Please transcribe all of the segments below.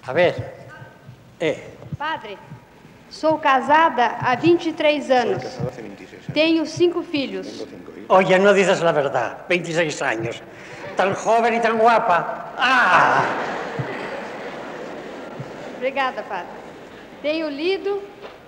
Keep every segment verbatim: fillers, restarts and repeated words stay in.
A ver. É. Padre, sou casada há vinte e três anos. Tenho cinco filhos. Oye, no dices la verdad. veintiséis años. Tan joven y tan guapa. ¡Ah! Obrigada, padre. Tenho lido...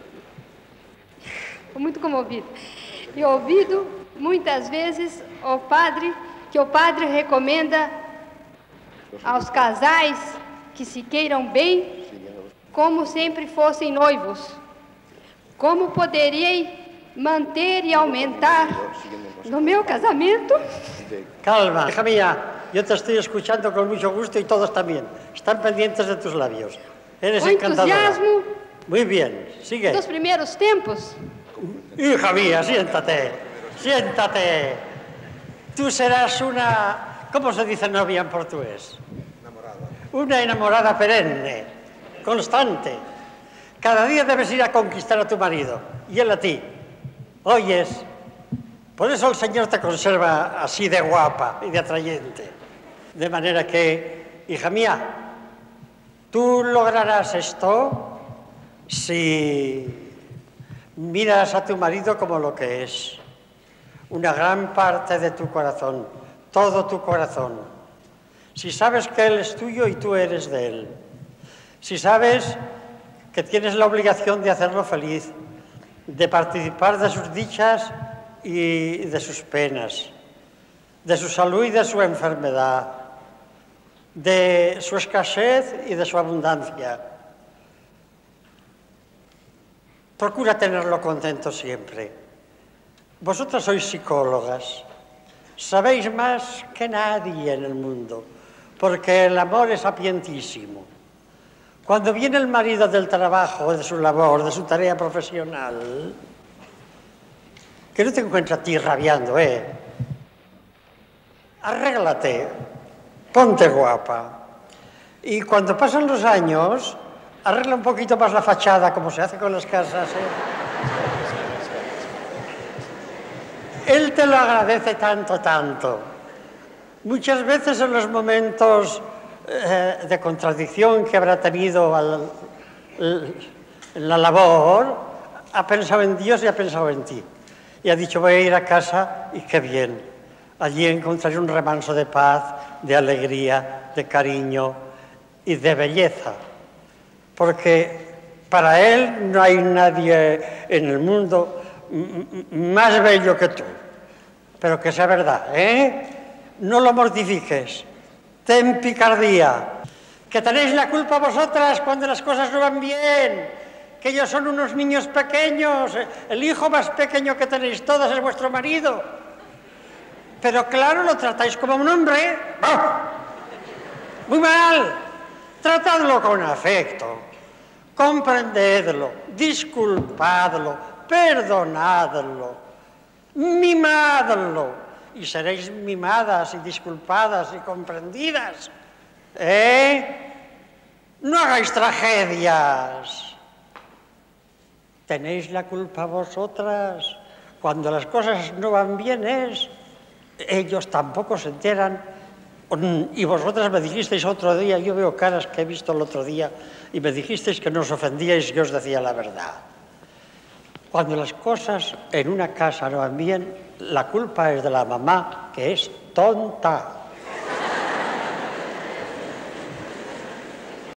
Estou muito comovida. E ouvido muitas vezes o padre, que o padre recomenda aos casais que se queiram bem, como sempre fossem noivos. Como poderei manter e aumentar no meu casamento? Calma, hija mía, yo te estoy escuchando con mucho gusto y todos también. Están pendientes de tus labios. Eres O encantadora. entusiasmo Muy bien, sigue. dos primeiros tempos. Hija mía, siéntate, siéntate. Tú serás una... ¿Cómo se dice novia en portugués? Enamorada. Una enamorada perenne, constante. Cada día debes ir a conquistar a tu marido y él a ti. Oyes, por eso el Señor te conserva así de guapa y de atrayente. De manera que, hija mía, tú lograrás esto si miras a tu marido como lo que es. Una gran parte de tu corazón, todo tu corazón. Si sabes que él es tuyo y tú eres de él. Si sabes que tienes la obligación de hacerlo feliz, de participar de sus dichas y de sus penas, de su salud y de su enfermedad, de su escasez y de su abundancia. Procura tenerlo contento siempre. Vosotras sois psicólogas, sabéis más que nadie en el mundo, porque el amor es sapientísimo. Cuando viene el marido del trabajo, de su labor, de su tarea profesional, que no te encuentra a ti rabiando, ¿eh? Arréglate, ponte guapa. Y cuando pasan los años, arregla un poquito más la fachada, como se hace con las casas, ¿eh? Él te lo agradece tanto, tanto. Muchas veces en los momentos eh, de contradicción que habrá tenido al, en la labor, ha pensado en Dios y ha pensado en ti. Y ha dicho, voy a ir a casa y qué bien. Allí encontraré un remanso de paz, de alegría, de cariño y de belleza. Porque para él no hay nadie en el mundo más bello que tú. Pero que sea verdad, ¿eh? No lo mortifiques. Ten picardía. Que tenéis la culpa vosotras cuando las cosas no van bien. Que ellos son unos niños pequeños. El hijo más pequeño que tenéis todas es vuestro marido. Pero claro, lo tratáis como un hombre. ¡Oh! Muy mal. Tratadlo con afecto. Comprendedlo. Disculpadlo. Perdonadlo. Mimadlo. Y seréis mimadas y disculpadas y comprendidas. ¿Eh? No hagáis tragedias. Tenéis la culpa vosotras. Cuando las cosas no van bien es... Ellos tampoco se enteran. Y vosotras me dijisteis otro día, yo veo caras que he visto el otro día, y me dijisteis que no os ofendíais y os decía la verdad. Cuando las cosas en una casa no van bien, la culpa es de la mamá, que es tonta.